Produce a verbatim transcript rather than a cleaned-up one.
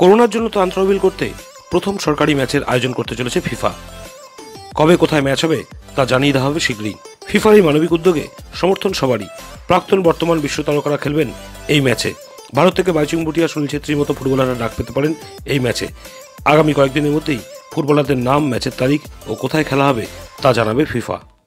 করোনার জন্য ত্রাণ তহবিল করতে প্রথম সরকারি ম্যাচের আয়োজন করতে চলেছে ফিফা। কবে কোথায় ম্যাচ হবে তা জানিয়ে দেওয়া হবে শীঘ্রই। ফিফার এই মানবিক উদ্যোগে সমর্থন সবারই। প্রাক্তন বর্তমান বিশ্ব তারকারা খেলবেন এই ম্যাচে। ভারত থেকে বাইচুং ভুটিয়া, সুনীল ছেত্রীর মতো ফুটবলাররা ডাক পেতে পারেন এই ম্যাচে। আগামী কয়েকদিনের মধ্যেই ফুটবলারদের নাম, ম্যাচের তারিখ ও কোথায় খেলা হবে তা জানাবে ফিফা।